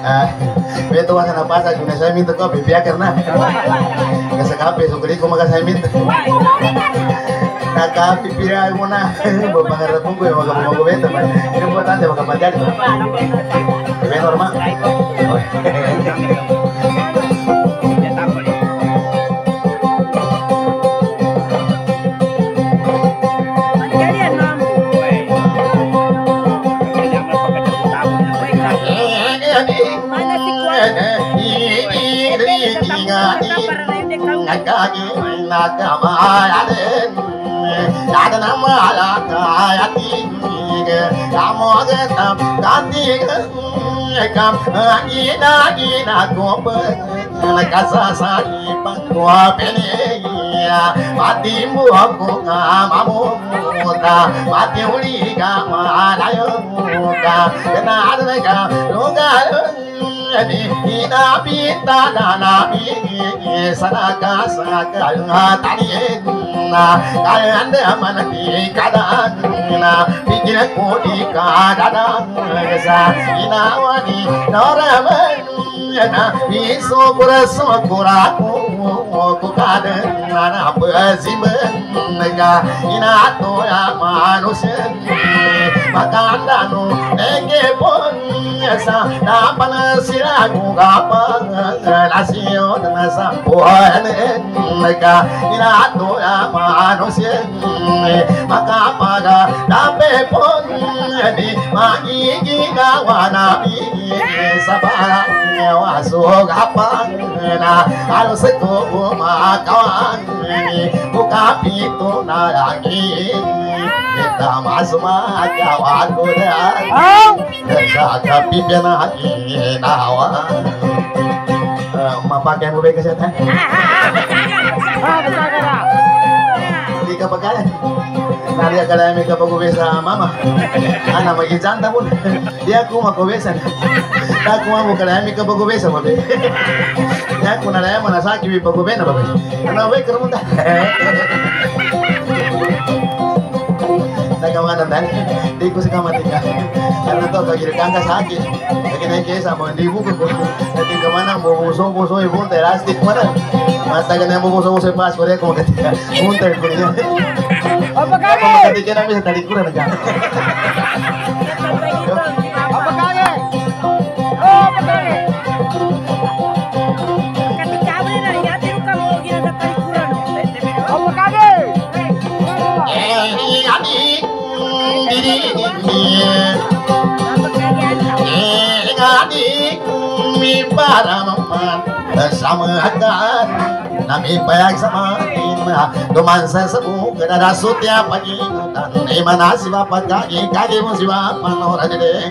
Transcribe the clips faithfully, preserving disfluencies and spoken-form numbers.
Ah, beto ka na pasa kung nasa minto ko bibiyaker na. Kasi kape sugri ko magasa minto. Nakapipira mo na. Bapangarap mo ko yung mga bumago beto. Yung importante makapatyan. Ibe normal. Ina pita na mi sanaka sanaka tani na kaya manati kada na pikir kodi kada sa ina wani noraman na iso kuraso kuraku ku kada na baziman ga ina to ya manusia makanda no ege pon sa na panasira ku gapa lasio na sa buane ga ina to ya manusia makapaga dape pon di maigi ga wana bi sabara waso gapa na harus ko makawan buka pintu na lagi kita masuk kawan kuda jaga pimpin lagi nawa mapak yang lebih kesehatan di kapakalan nari akala mi kapagubesa mama ana magijanta pun dia ku makubesa ta ku mo kala mi kapagubesa mo be ya ku na la mo na saki mi pagubena ba be ana we kermunda nagawaan dan di ko sa kamatika ano to kagir kanga saki kagir na kesa mo hindi buko ko natin kamana mo buso buso ibon terastik mana mata ka na mo buso buso pas ko ko katika munta ko niya apa kage apa katika na mi sa talikuran na apa kage apa kage katika mo na ya tiro ka mo gina sa talikuran apa kage eh ani Ngadi mi paraman sama akan nami payag sama ina duman sa sabu kada sutya pagi tan imana siwa pagagi kagi mo siwa panora de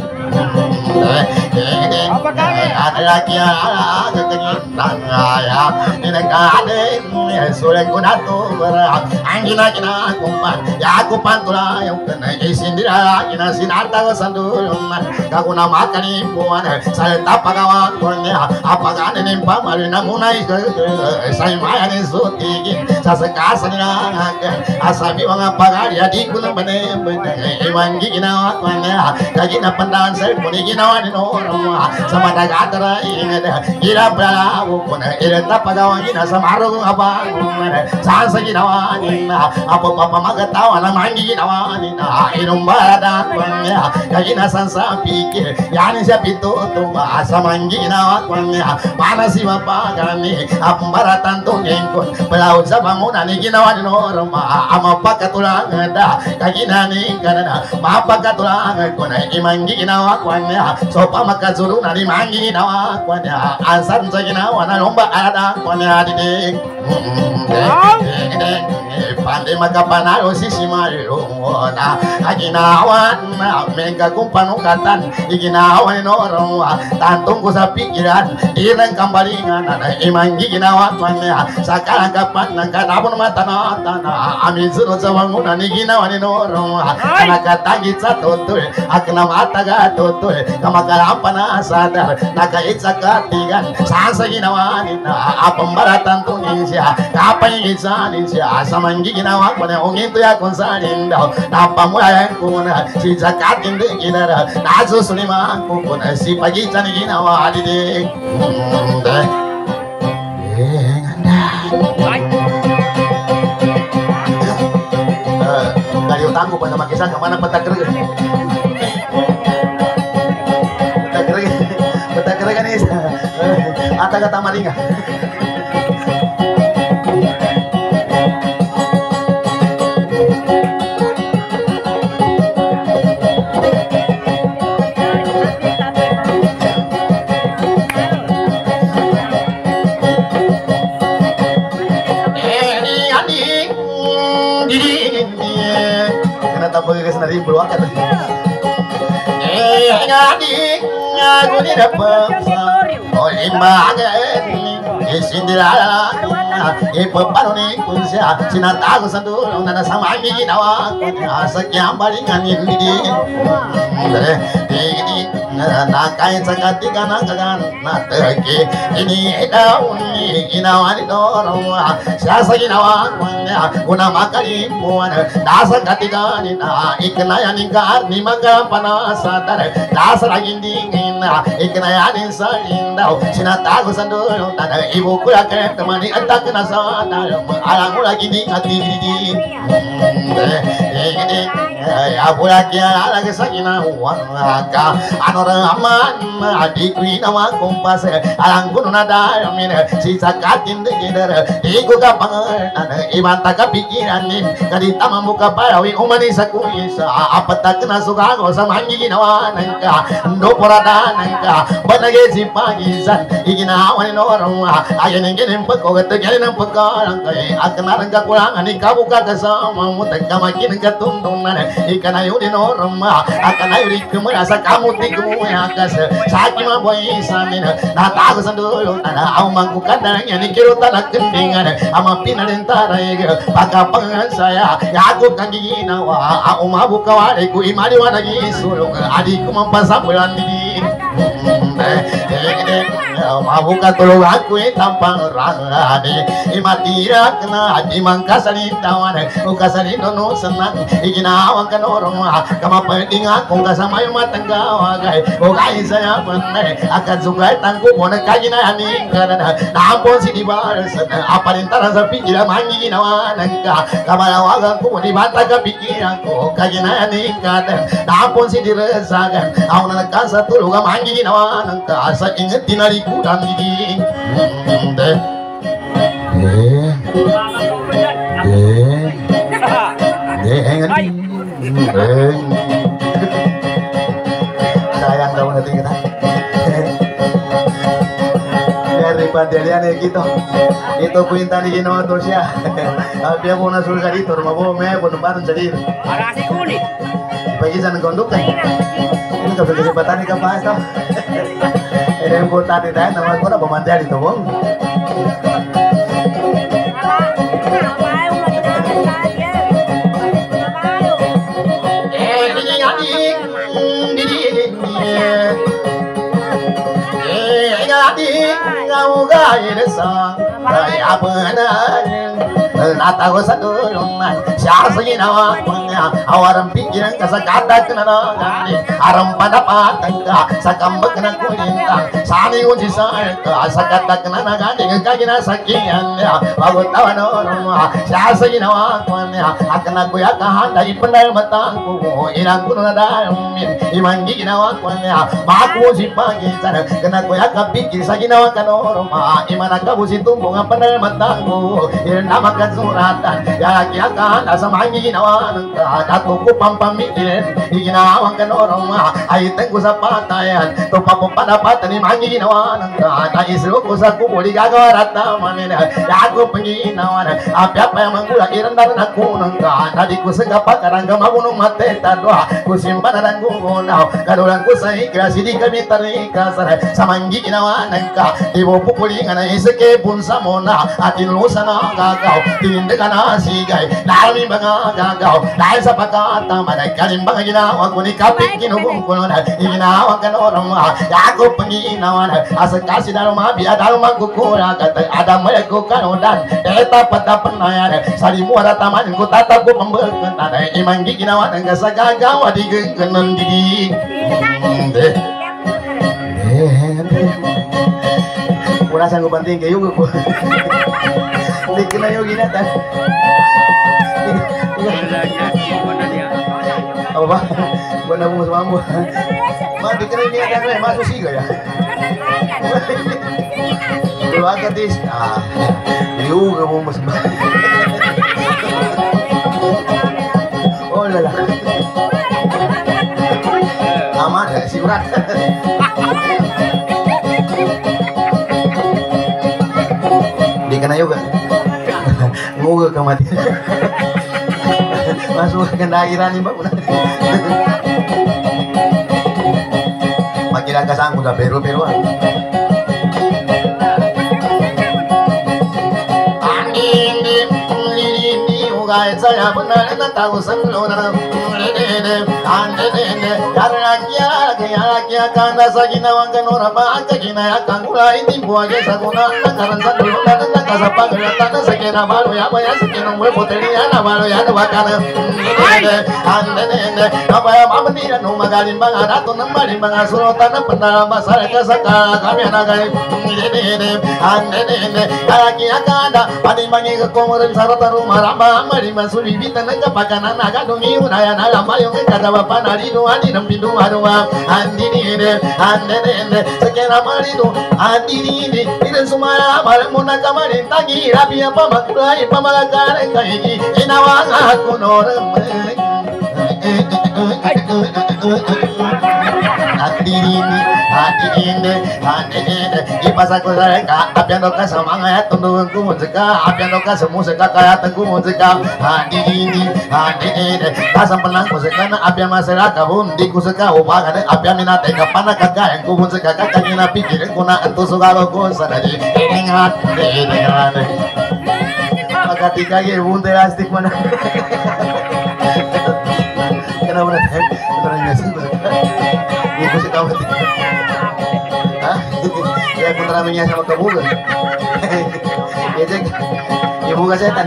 apa kage ada lagi ada kegiatan ya ini kade sore kunato berat angina kina kumpan ya kumpan tula yang kena isindira kina sinata sandurun kakuna makani puan saya tapagawan kurnya apakah ini pamari namunai saya mayani suti sasekasa nanga asabi mga pagari di kuna bane bane iwan ginawa kurnya kagina pandan saya puni ginawa ni norma sama dagatara ingada ira bravo kuna ira tapagawan gina samaru apa sansa ginawa ni apa papa magatawa na mangi ginawa ni irum barada kurnya kagina sansa pikir yani siya pito tumba samanggi ginawa kurnya mana si bapak kami ambaratan tungengkon pelaut sa bangunan ni ginawa ni norma ama pakatulangan da kagina ni kanana mapakatulangan ko na imanggi ginawa kurnya so pamakazuru na ni mangi ginawa kurnya asan sa ginawa na lomba ada kurnya didik pandai makapanalo si simayo na aginawan na mega kumpanukatan iginawan norma tantong ko sa pikiran irang kambalingan na imanggi ginawa kurnya sakala kapan nangkatapon matana-tana amin sunod sa wangunan ni ginawa ni Norong nakatagit sa tutoy akna mataga tutoy kamakalampan na sadar nakait sa katigan saan sa ginawa ni na apambaratan tungin siya kapay isanin siya sa manggi ginawa ko na ungin to ya kung saanin daw napamuayan ko na si sakatin din ginara nasusuliman ko ko na si pagitan ni ginawa didik kali utangku pada makisa kemana petak kerja petak kerja petak kerja kan is ata kata malinga dari beluak kata eh ngadi ngaku ni dapat oleh magen isindira ipaparu ni kunsia sinatago sandulong na sama ni ginawa sakya balingan ini dare ini nakain sakati kana kagan natake ini daun ni ginawa ni dorong siasa ginawa kunya guna makali muana dasa katika ni na iknaya ni gar ni maga panasa dare dasa lagi dingina iknaya ni saindau sinatago sandulong na ibu kula ke temani atak na sa dare alang lagi di ati di ini ya pula kia lagi sakina waka anora aman adik nama kompas alang gunung nada mine sisa katin degeder iku kapang ana ibanta kapikiran nim kadita mamuka parawi umani sakuisa apa tak kena suka go samangi ginawa nangka ndo porada nangka banage sipagisan igina wani norong ayen ngene peko gete ngene peko rangkai akna rangka kulang ani kabuka kasama mutakka makin katundunan ikana yudi norma akana yudi kemerasa kamu tiku akas saki ma boy samin na tago sandulu ana au mangku kandangnya ni kiro tanah kendingan ama pinalentara ege pakapangan saya ya aku kangi nawa au mabuka wale ku imali wanagi sulung adikku mampasambulan di mabuka tulung aku tampang rangade imatira kena adi mangkasani tawan ukasani nono senang iginawa kanorong kama penting aku kasamayo matanggawa gai ogai saya benar akan sugai tangku bona kagina ani karena nampon si di baras apa lintara sa pikiran mangi ginawa nangka kamalawagan ku di bata ka pikiranku kagina ani kada nampon si di resagan au na kasa tulung mangi ginawa nangka asa inget dinari kudan di de eh eh eh sayang daw natin kita dari pandelian gitu itu kuinta di ginawa to siya biya mo na sulga dito rumabo me po naman sadir marasi kulit pagisan ng konduk ini ka pwede batani ka pa ito ini yang buat tadi dah nama ko na pamantya dito bong ngau gai desa ya benar nata ko sa tulungan siya sa ginawa punya awaran pikiran ka sa kata kenana gani aram padapatan ka sa kambag na kulintang sani ko si sa ka sa kata kenana gani ka ginasakian niya pagutawan norma siya sa ginawa punya akan ako yakahanda ipandal matang ko ilang ko na daramin imanggi ginawa punya maku si pagitan kenako yakapikir sa ginawa ka norma imana ka busi tumbong ang pandal matang ko ilang makan suratan ya kiakan asamang ginawa ng dato ko pampamitin ginawa kan orang mah ay tengku sa patayan to papapadapatan ni mangi ginawa ng naisu ko sa kubuli gagawarata manina ya ko panginawa apa-apa yang menggula irandar aku ng tadi ko sa kapakarangga mabunong mateta doa ko simpan ang gugunaw kadulang ko sa ikrasi di kami tarika sa samanggi ginawa ng ka di mo pupulingan na isake punsa mo na atin lusa na gagaw tindig ka na sigay lalo mga gagaw dahil sa pagkatama nagkalimbang ginawa ko ni kapit kinugong ko na ginawa ka na orang mga ako panginawa na asa kasi dalo mabiya dalo magkukura katay adam may ko kanodan eta patapan na yan salimu ada taman ko tatap ko pambagkan na imanggi ginawa ng sa gagaw di gengkenan di deh wala sang banting kayo ko di kena yo ginatan apa ba bukan mo sa mambo ma di kena ni ada masuk siga ya lu agak dis ah yo ka mo mas oh lala amat si urat di kena yoga ngoga ka mati masuk ke daerah ni mbak makin agak sanggup dah beru-beru guys saya benar na tahu selalu na dede ande dede karena kia kia kia kana sagina wangan orang baca kina akan mulai timbu aja saguna karena satu na na kasapa gerata na sekena baru ya bayar sekena mue poteria na baru ya na wakana dede ande dede apa ya mama dia no magalim bang ada tu nambari bang asurotan pernah masalah kasaka kami anak dede dede ande dede kia kana pani mangi ke komoren sarata rumah ramba lima suri bita naga pakana naga dongi unaya naga mayo ke kada bapa nari do andi nampi do arwa andi ni ne ande ne sekera mari do andi ni ni ire sumara mare mona kamari tagi rapi apa makulai pamalakare kai inawa aku norem andi ni andi ni andi ni ipasa ko ka apiano ka samanga tunduan ku muzika apiano ka semusika kaya tengku muzika andi ni andi ni kasam penang muzika na apia masera kabun di kusika ubaga de apia minate kapana kaka ku muzika kaka kina pikir kuna antu sugalo ko sadari ingat ingat maka tiga ye bunte astik mana kenapa nanti beneran sih ibu sih tahu hati hah ya aku teramenya sama kamu kan ya cek ibu gak setan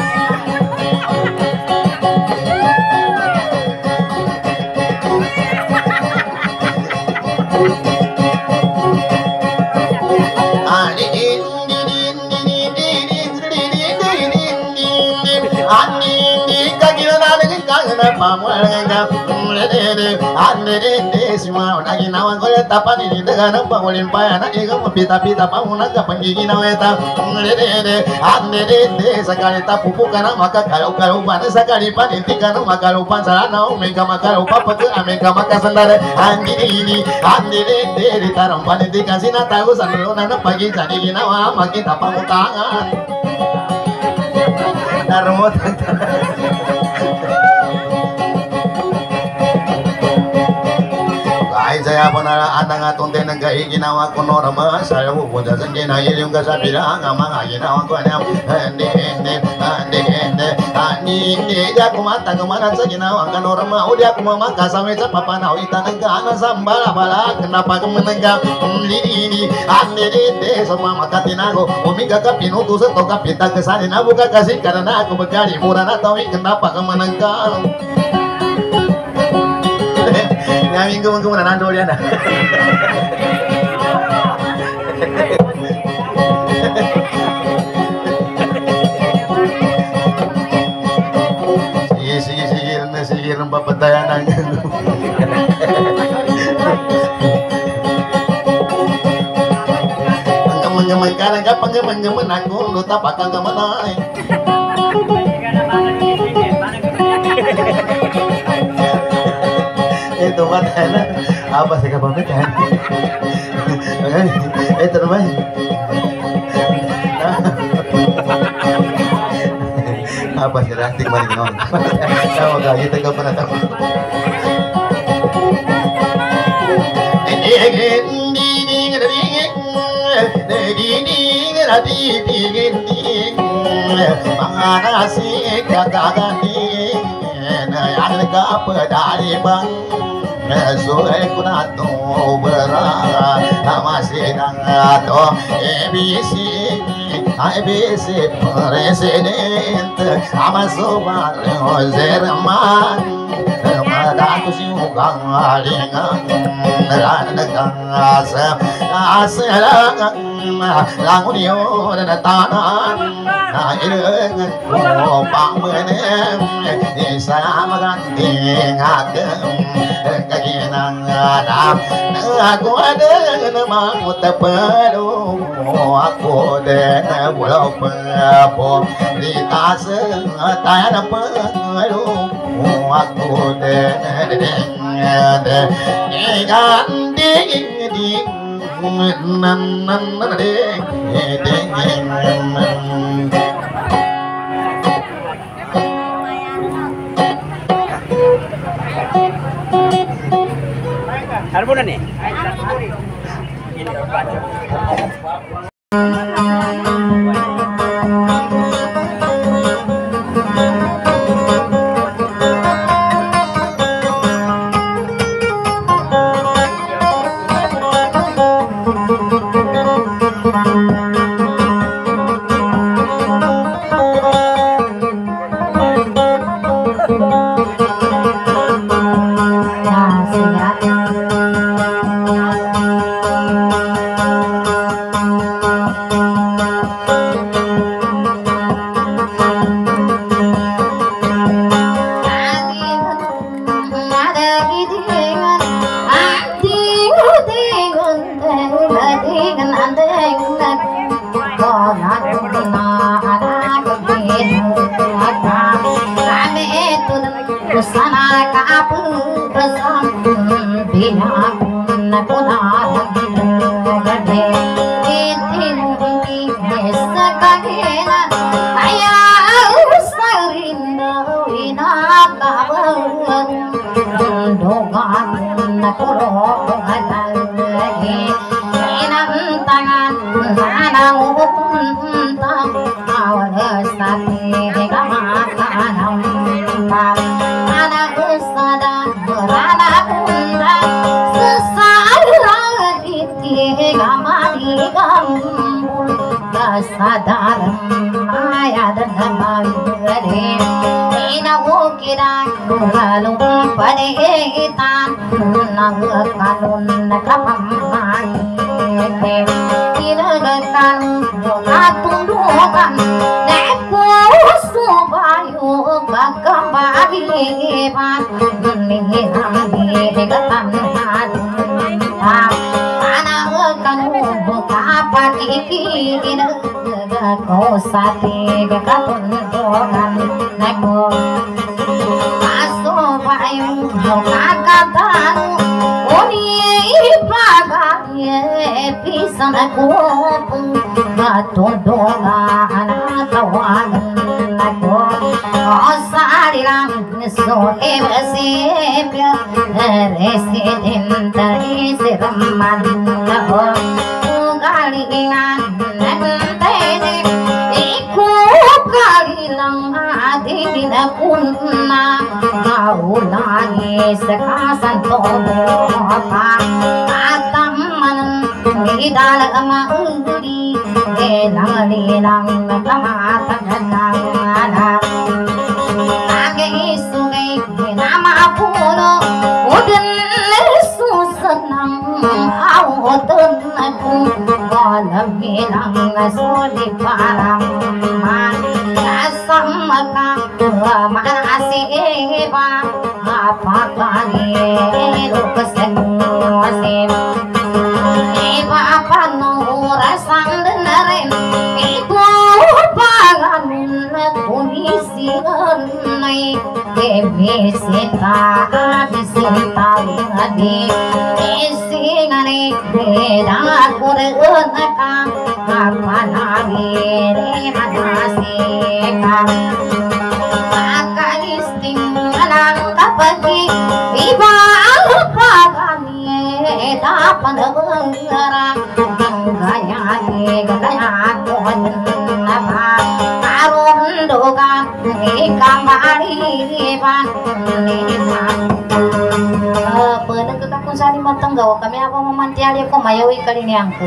pamuanga mulede andere semua lagi nawan kole tapan ini dengan pangolin payana ego pita-pita pamuna ka panggigi naweta mulede andere sekali tapupu kana maka kalau kalau bana sekali paninti kana maka lupa sarana mega maka lupa patu mega maka sandare anjini ini andere dari taram paninti kasina tahu sanuluna na pagi jadi nawa makin tapamu tangan darmot saya pernah ada ngatun teh negai ginawa kono rama saya hubung jajan gina ilim kasabila ngamang ginawa ko anyam hende hende hende hende ani ni dia ku mata kemana sa ginawa kono rama udah aku mama kasame sa papa na ita negana sambala bala kenapa kemenengga lini ini ande de sama mata tinago umi kakak pinutu seto kapita kesani na buka kasih karena aku bekali murana tahu kenapa kemenengga Nyaming ko muna nando yan ah. Sige sige sige na sige ng papatayan ng Panggaman-gaman ka na ka panggaman-gaman ako luta pa kang gamanay Itu mah apa sih kapan teh? Itu namanya. Apa sih ranting balik non? Tahu gak kita gak pernah tahu. Mana sih kagak nih? Ada kapedali bang. Sore kunato berat masih nangato A B C A B C presiden sama sobat Zerman madaku siugang alingan ranagang asap asalang langun yo dan tanah ireng ko pamenem sama ganting agem kaginang adam aku ada nama mutapelu aku den pulau pepo di tas tanah pelu aku den den ikan di di nan nan nan de de Harbunan nih. Sati katun dogan neko aso bayung kakatan oni paganye pisan ko katun dogan tawan neko asari lang so evasip resident dari siraman neko galingan na kunna kaulani sekasan todo apa ataman idal amaudi enali lang kamata nang ana age isungai nama puno uden susanang awotun aku walamilang soli parang samaka manasi ba apakani lukasen wasim eba panu rasang denaren ibu pangamun Sita bisinta di isingane beda kurunaka apa lagi manasika akaisting alang kapagi iba pagani dapat mengerang gaya gaya kon napa karun doga ikambari ban pada ketakun sari matang gawa kami apa memanti ali ko mayawi kali ni angku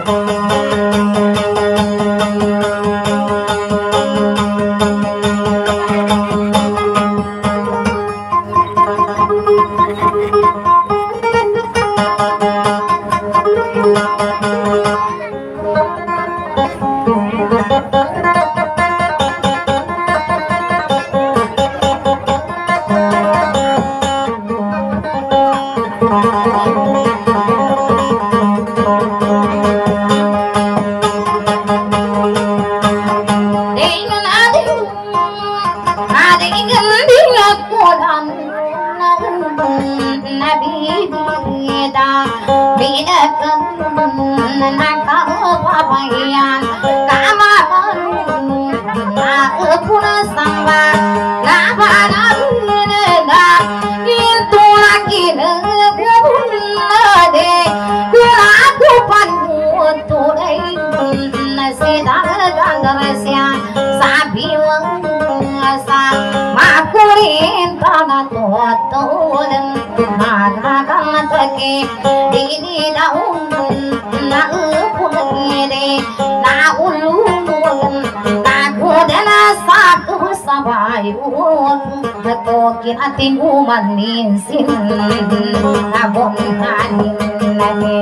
dini daun na upun ire na ulun na godana satu sabai un to kinatin umanin sin na bon kanin nage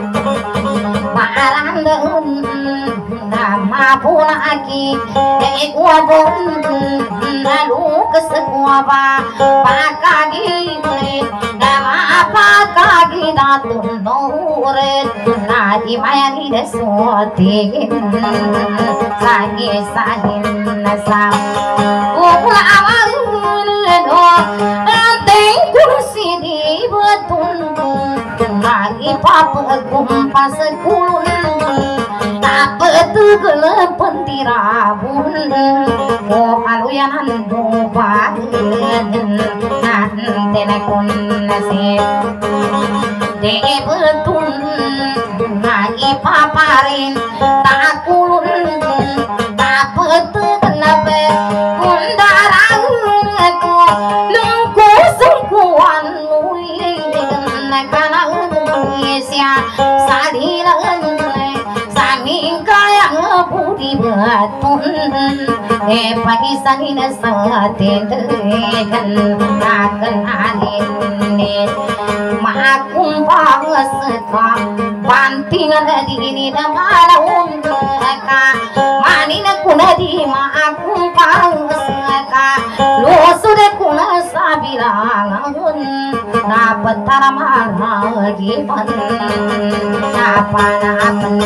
parang daun na mapuna aki e uabon na lukas kuaba pakagi na apakagi na tunore na di mayani de sote sagi sagin na sa upula awan no anteng kursi di betun lagi papa kumpas kulun apa tu gelepen tirabun oh aluyan do bagen nan tenekon nasib de betun lagi paparin tak kulun tak betu kenapa kundarang ko lungku sungkuan muli kana Indonesia sadilan kaya budi batun eh pagi sanina saten kan akan alin makum bangas ka bantingan dini na malaun ka manina kunadi makum bangas ka losud kuna sabilangun dapat taramah gipan apa napan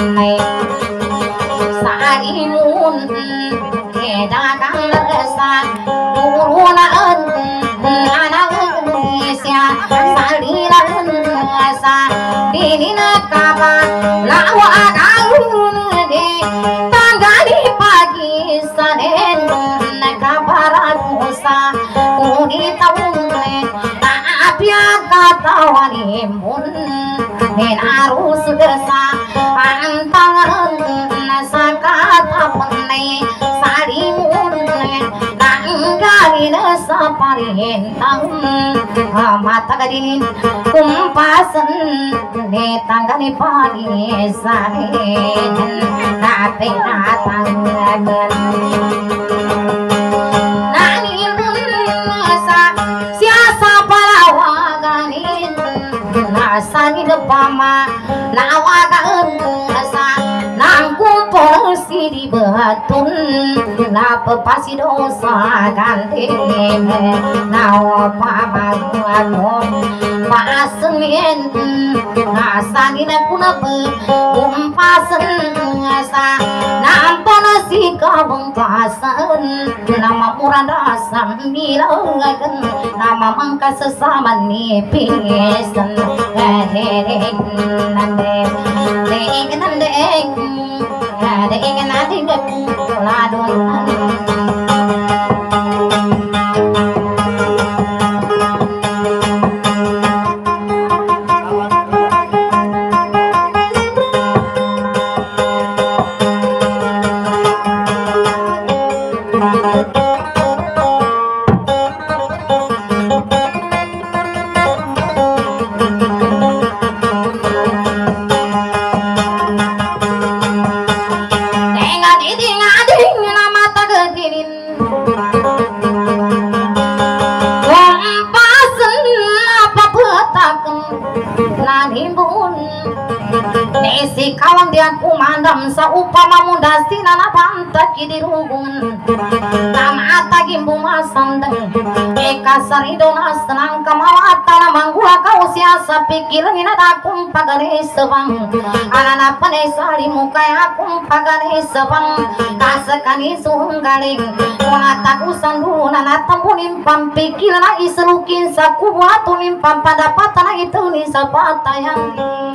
sarimun kedagang lesan turunan anak Indonesia saliran asa dinina kapan lawa daun de tangga di pagi saden kabaran musa uni tahun apia katawani mun menarus desa pantangan sakata penai sarimun nanggalin saparintang mata gadin kumpasan ne tanggani pagi saden nape natangan sani pama nawagan asa nangku porsi di batun napa pasi dosa ganti nawa pama ano pasemen asani na kuna pe umpasen asa nampana si kabengkasan nama murada sambilangan nama mangka sesama nipisan hehehe nande deng nande deng nande ladon Nesi kawan dia kumandam saupama muda sinana banta kidi rugungan nama tagi buma sandeng eka saridona senang kamawata na manggula kau siasa pikiran ina dakum pagane sebang anana pane sari muka akum pagane sebang kasakani sunggaling mata kusan dulu nana tampunin pampikiran na isrukin sakubuat tunim pampadapatan itu ni sapatayang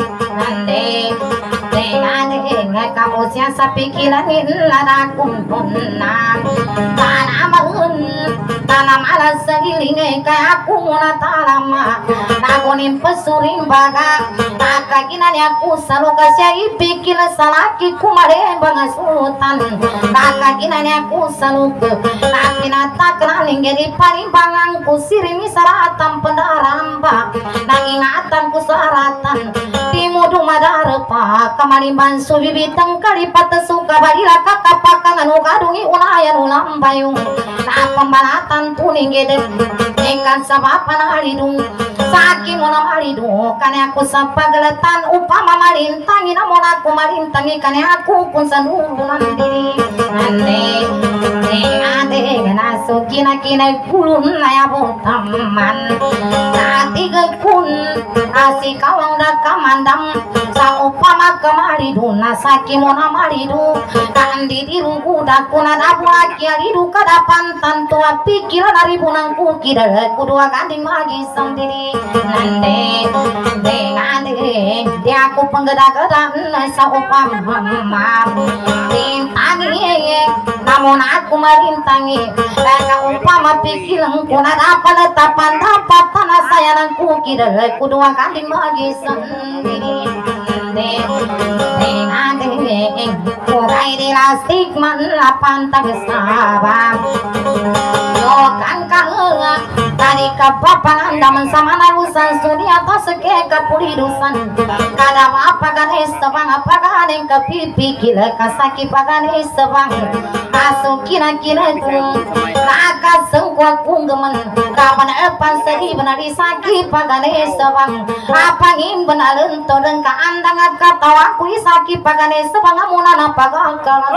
nande dengan dengan kamu siasa pikiran illa kumpulna tanah mahun tanah malas segiling kayak aku muna talama nakunin pesuring baga nakakinan aku selalu kasih pikir salaki kumare bang sultan nakakinan aku selalu nakinata kenaling jadi parimbangan kusirimi saratan pendaramba nangingatan kusaratan timudu madarpa kamaliban subibitang kalipata suka badila kakapakan anu kadungi unayan ulam bayung na pembalatan tuning gede ikan sabapan alidung saki mona malidu kane aku sapageletan upama malintangi namun aku malintangi kane aku pun sanurunan diri ande ade nasu kina kina kulun naya botaman nanti gekun asik kawang dak kamandam sa upama kamalidu nasaki mona malidu kan didiru kuda kuna dabu aki alidu kadapan tantu api kira dari punangku kira kudua ganding magi sendiri nande dengan dia aku penggeda-geda sa upama mama rintangi namun aku marintangi ka upama pikiran kuna dapat letapan dapat tanah sayanganku kira kudua ganding magi sendiri dengan kurai di lastik manlapan tagesabang yo kan kahela tadi kapapangan daman sama narusan sudi atas seke kapulidusan kada apa ganes sabang apa ganen kapipi kila kasaki paganes sabang asu kina kina tung raka sengkwa kunggeman kapan epan seri benar disaki paganes sabang apa ngin benar lento dan kaandang katawa ku isaki paganes sabang amunana pagakalan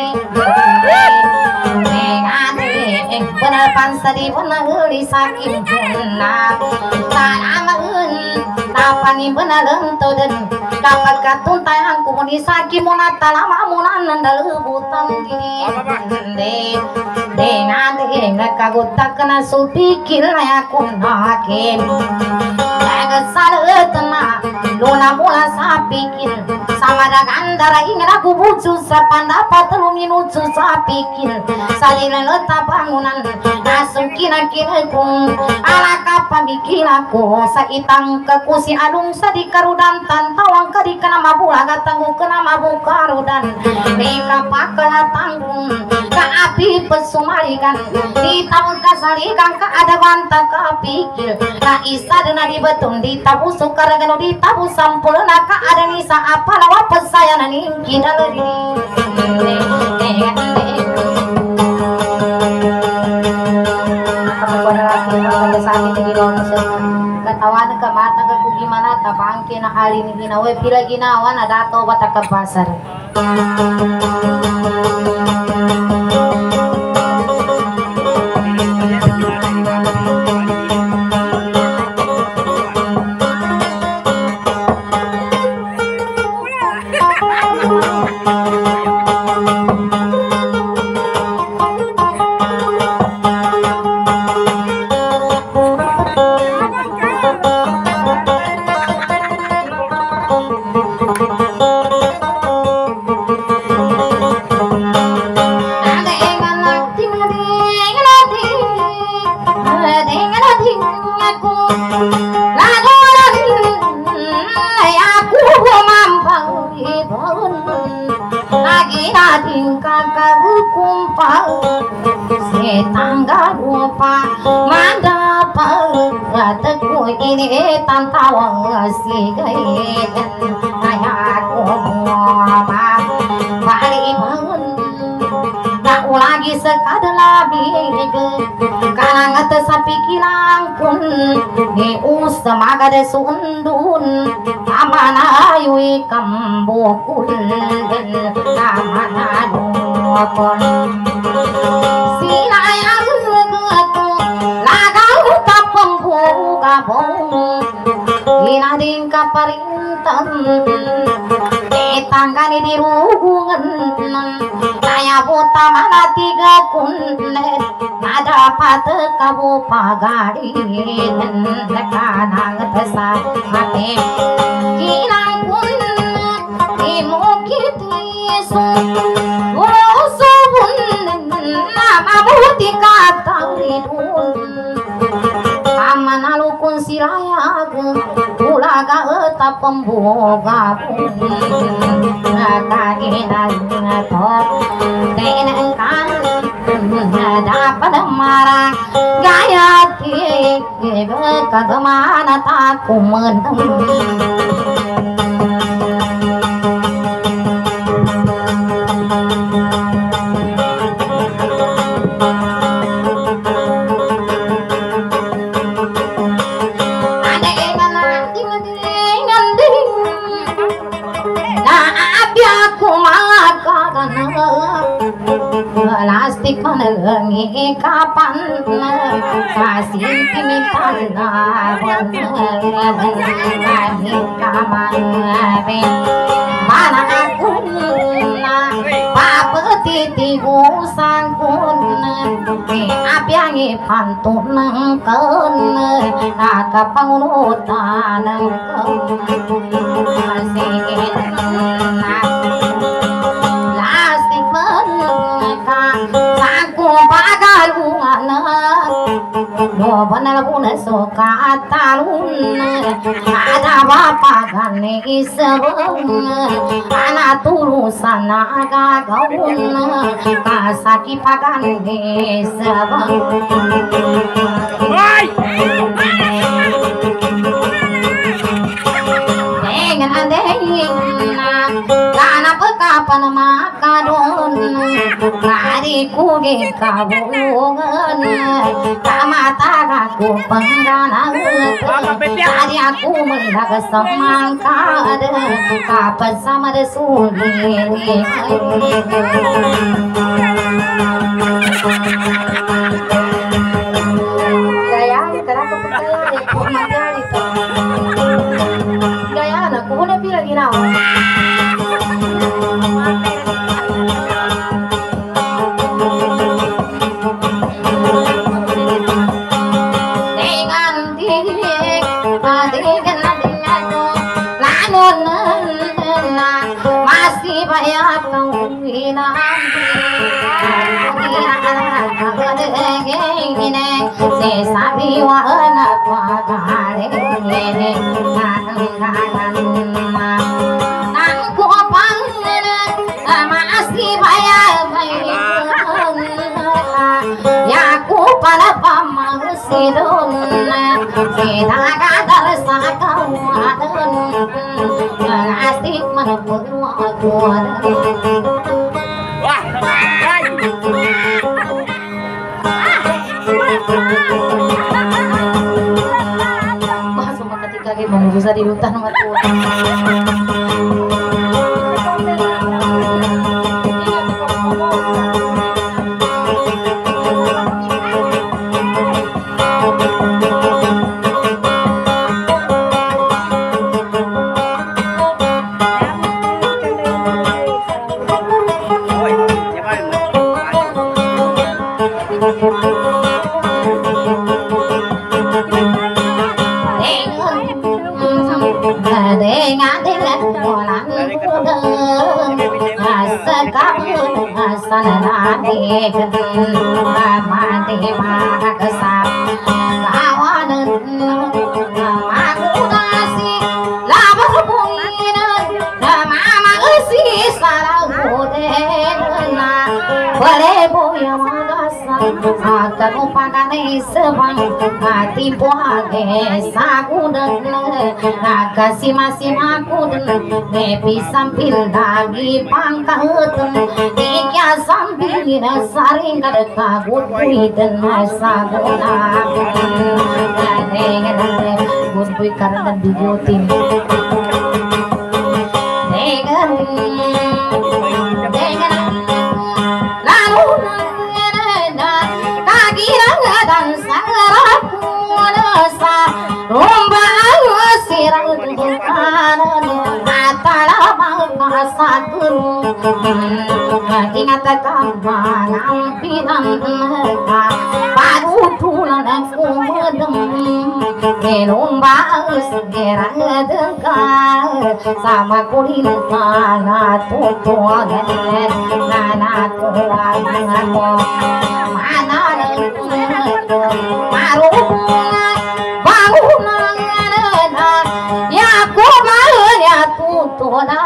benar pansari benar heli sakit benar tanah mahun napani benar lento dan dapat katun tayang ku muni sakit monata lama munan nandal hutan diri dengan dengan kagutak kena supikir aku nakin jaga salah tenang luna mula sapikir sama dengan darah ingin aku bucu sepandapat telu minut susah pikir salin letak bangunan nasukin akhirku ala kapan bikin aku saitang kekusi alung sadikarudan tantawang kadi kena mabula gatanggu kena mabuka rudan mereka pakala tanggung ka api pesumarikan di tahun kasarikan ka ada banta ka pikir na isa dena di betung di tabu sukar gano di tabu sampulna ka ada nisa apa lawa pesayanan ingki dalam diri katawan ka mata ka gimana tapang kina alin ginawa pila ginawa na dato bata ka pasar ading kakak kumpal setangga rupa mandapal teku ini tantawa si gayen kayak kumpal balik bangun tak lagi sekadar lebih karena ngata sapi kilang pun di usamaga de sundun amana yui kambukul amana dukun silayang lagang tapang buka bong inading kaparintan tanggani di rugungan kaya buta mana tiga kunet ada pada kabu pagari kanang besar hati kilang pun imukitisu usuhun nama buti kata idun amana lukun silayag ulaga eta pemboga kaginan to tenengkan dapat marang gaya ti kagemana tak kumeneng lastik menelengi kapan kasih timitan lawan kami kaman mana aku papa titi usangkun api angi pantun nengken naga pangunutan nengken lastik sangku pagalungan no banal puna soka talun ada bapa gane isabung ana turusan aga gaun kasaki pagane isabung dengan adengna kana pekapan makadon kari kuge kabungan kamata aku pengganang kari aku mendak semangkad kapan sama desuli gaya karena aku percaya aku mati gaya aku udah bilang gini masih banyak keinginan sesabi wana pagare nangku masih banyak ya ku pada pamangsidun kita kadar sakawadan asik menepuk aku wah wah semua ketika kita mau bisa di hutan sama Tuhan sarang Pelebo yang magasan akan upakane sebang hati puage sagudan nakasi masih makuden nepi sampil dagi pangkauten tiga sampil saring kada kagut kuiten saguna dengan gut kui karena dibutin dengan dengan lalu kagiran dan sarapan sa romba sirang kanan atala mangkasakun ingat kawanang pinang parutulan aku medem gelomba segera dekat sama kulin nana tutua nana tua mana marungan bangunan ya ku ya tutuna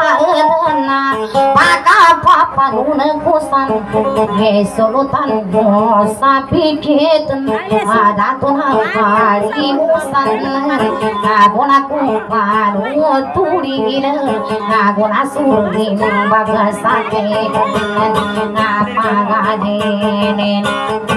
paka papa nuna kusan gesolutan sapi keten ada tuna kali usan agona ku paru turina agona suri bagasake apa gadenen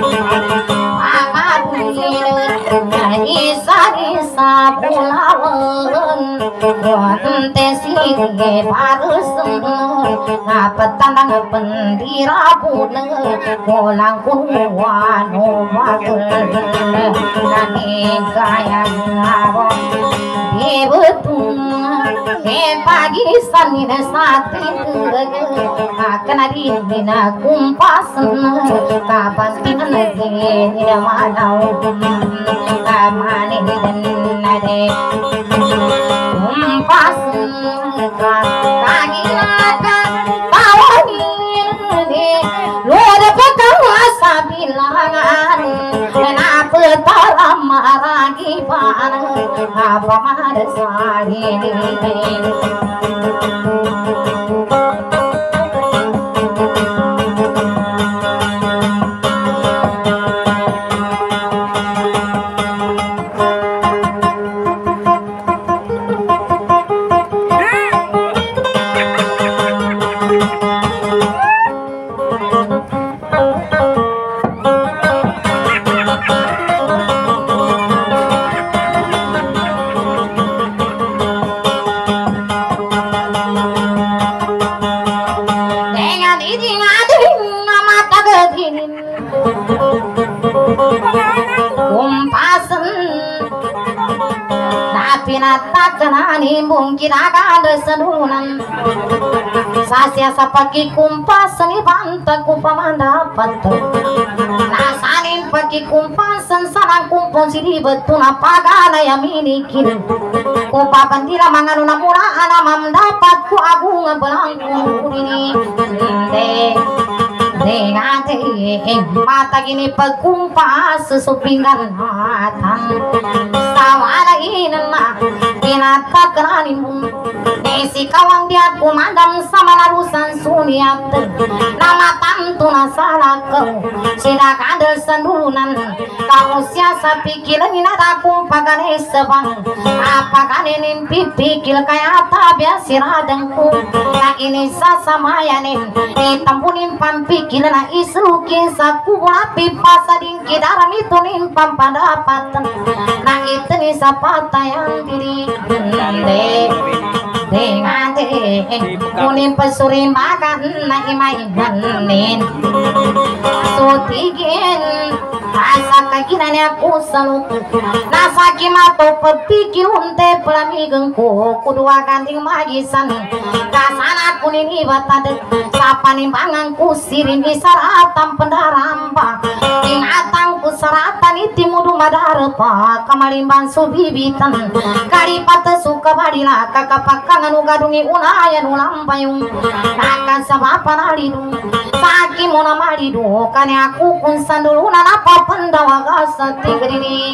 isa isa pulawan wante sige parusen apatandang pendirabun kolang kuwano bagel nani kaya ngabo debetun he pagi sanina sati akan adina kumpasen kapan tinane manau kamane nade kumpasen kagilaka tawanin de luar petang sabilangan kenapa talam maragi pan apa mar sari pinatakanani mungkin akan senunan sasya sapaki kumpasan ibantaku pamandapat nasanin paki kumpasan sarang kumpon sini betul apagana yang minikin ku papandira manganuna mula anamam dapat ku agung belangku ini deh dengan mata gini pagkumpas supingan matan sawala inna pinatakananimu nesi kawang dia kumandam sama larusan suniat nama tantu nasalah kau sida kadal sandunan kau siasa pikiran inada kumpakan esebang apa kanenin pipikil kaya tabia siradengku tak ini sasamayanin ditampunin pampikil na isukin sa kuwa pipa sa dingkidaram itu nimpam pandapatan na itu ni sa patayan diri de dengan de kunin pasuri makan na imaiganin sutigin asa kaginan aku saluk nasa kimato pagpikil unte pelamigang ko kudua ganding magisan kasana kunin ibatad sa panimbangan ku sirin isaratam pendaramba ingatan ku saratan itimudu madarapa kamalimban subibitan karipata suka badila kakapakangan ugadungi unayan ulambayung akan sabapan alidu saki mona malidu kane aku kun sanduluna napa pendawa gasa tigri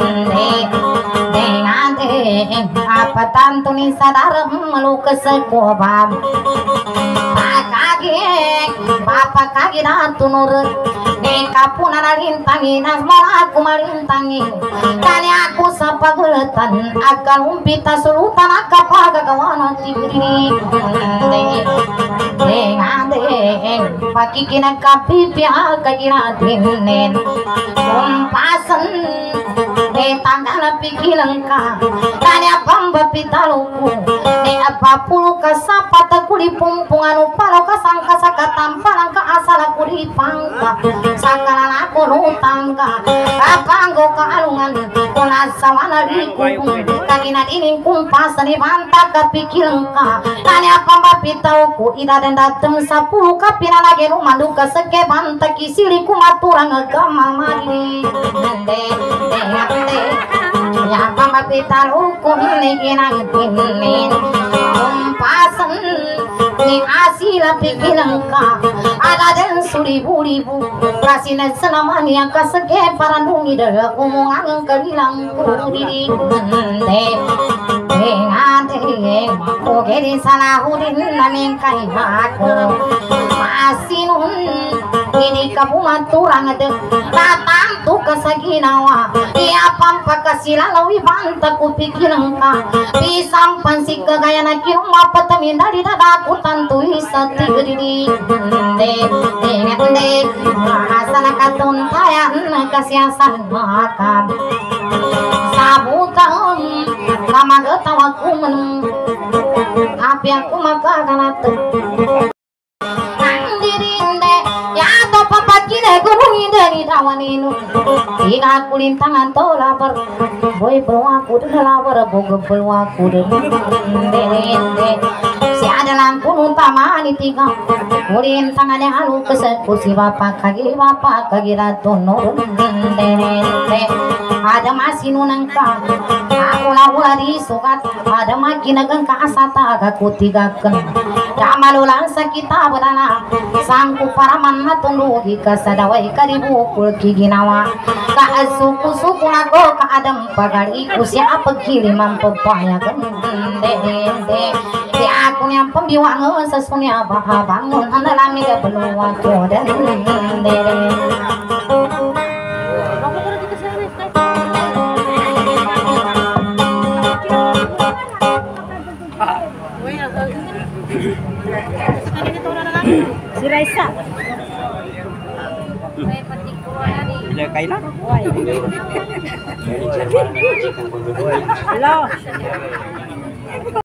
dengan apa tantu ni sadar melukas sekobam akad lagi bapak kaki tunur di kapunan rintangi nasmala aku marintangi kani aku sapa guletan akan umpita sulutan akapaga kawana tibiri deng adeng pakikina kapipi akakira tinen kumpasan de tanggana pikiran ka kani apamba pitaluku de apapulu kasapata kuli pumpungan upalo kasangka saka tampalan ka asala kuli pangka sakala aku nutangka apanggo ka alungan kuna sawana liku kagina dining kumpasan di manta kepikiran ka kani apamba pitaluku ida dan dateng sapuluh kapina lagi rumah duka seke banta kisili kumaturang agama mari de de ya pamba pitaluku niki nang tinin kumpasan ni asila pikiran ka ada den suribu-ribu kasina senamani yang kasege parandungi daga omongan kalilang kuriri de ngade ogeri sana hudin naming kai bako masinun ini kamu maturang de datang tu kasaginawa iya pampa kasilalawi banta ku pikiran ka pisang pansi kagaya na kiruma patamin dari dadaku tantu isati gedi de de de asana katun tayan kasiasan makam sabutan kama getawaku menung api aku maka kanatu pakine gunungi dari dawaninu ina kulintangan tola ber boy berwaku dela ber bogo berwaku de si ada lampu utama ni tiga kulintangan yang halu kesekusi bapak kagi bapak kagi ratono ada masih nunangka aku laula di sukat ada makin agak asata agak kutigakan kamalulang sakita berana sangku paraman matundu kasadawai karibu kulki ginawa ka suku-suku nago ka adam pagari usia pekiri mampu paya gende de si aku yang pembiwang sesunya baha bangun andalami ga belua kodan de si Raisa Bila Kaila? Halo.